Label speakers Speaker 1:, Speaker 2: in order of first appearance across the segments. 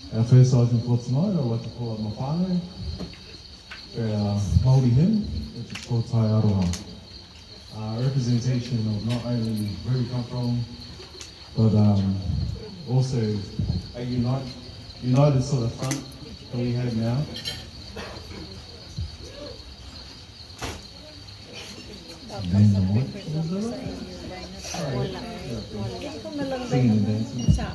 Speaker 1: Our first sergeant for tonight, I like to call up my whānau, our Māori hymn, which is called Tai Aroha. Representation of not only where we come from, but also a united sort of front that we have now. And then singing and dancing.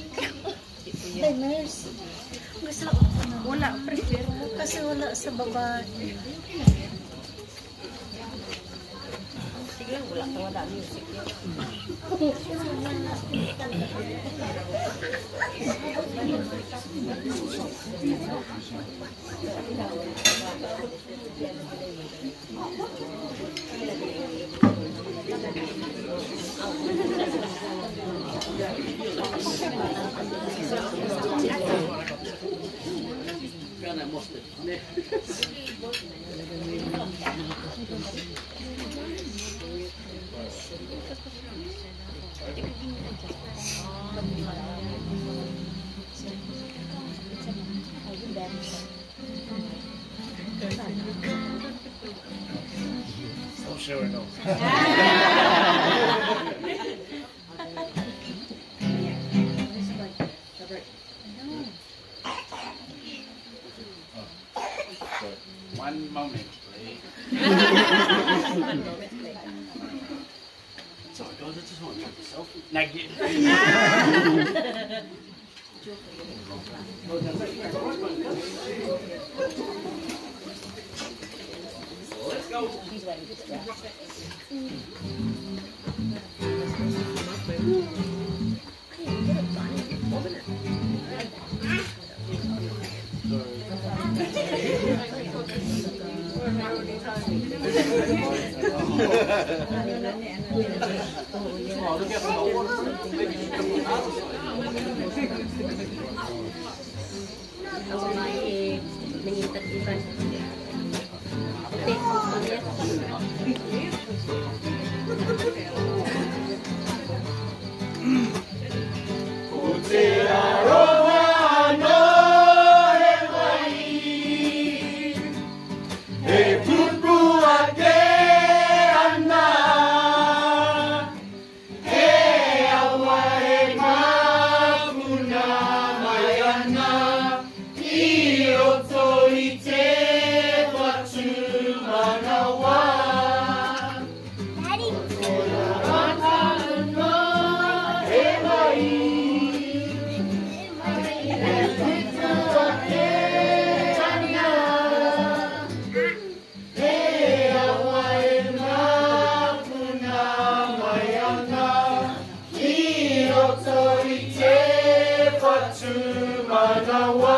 Speaker 2: Nurse. Gusto wala prefer ko kasi wala sa babae. Sige, wala music yun.
Speaker 3: I'm sure enough. One moment, please. Sorry, guys, I just want to take a selfie. Let's go.
Speaker 4: Manawa.